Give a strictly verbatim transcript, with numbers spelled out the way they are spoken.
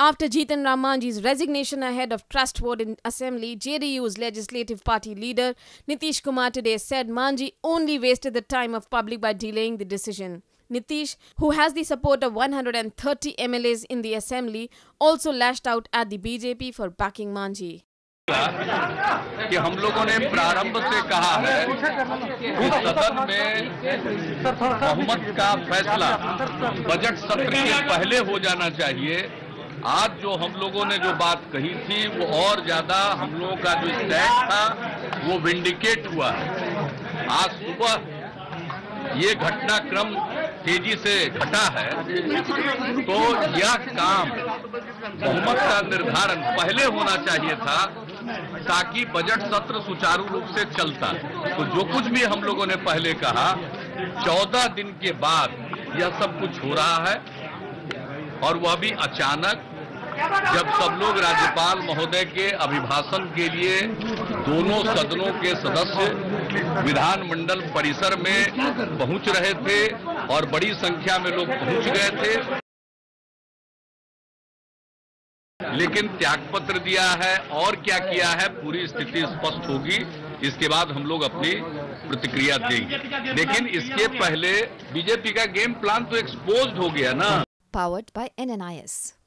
After Jitan Ram Manjhi's resignation ahead of trust vote in Assembly, J D U's legislative party leader Nitish Kumar today said Manjhi only wasted the time of public by delaying the decision. Nitish, who has the support of one hundred thirty M L As in the Assembly, also lashed out at the B J P for backing Manjhi. कि हम लोगों ने प्रारंभ से कहा है कि सदन में बहुमत का फैसला बजट सत्र के पहले हो जाना चाहिए। आज जो हम लोगों ने जो बात कही थी वो और ज्यादा हम लोगों का जो स्टैंड था वो विंडिकेट हुआ है। आज सुबह ये घटनाक्रम तेजी से घटा है, तो यह काम बहुमत का निर्धारण पहले होना चाहिए था ताकि बजट सत्र सुचारू रूप से चलता। तो जो कुछ भी हम लोगों ने पहले कहा, चौदह दिन के बाद यह सब कुछ हो रहा है, और वह भी अचानक, जब सब लोग राज्यपाल महोदय के अभिभाषण के लिए दोनों सदनों के सदस्य विधानमंडल परिसर में पहुंच रहे थे और बड़ी संख्या में लोग पहुंच गए थे, लेकिन त्यागपत्र दिया है और क्या किया है पूरी स्थिति स्पष्ट होगी। इसके बाद हम लोग अपनी प्रतिक्रिया देंगे, लेकिन इसके पहले बीजेपी का गेम प्लान तो एक्सपोज्ड हो गया ना। Powered by N N I S.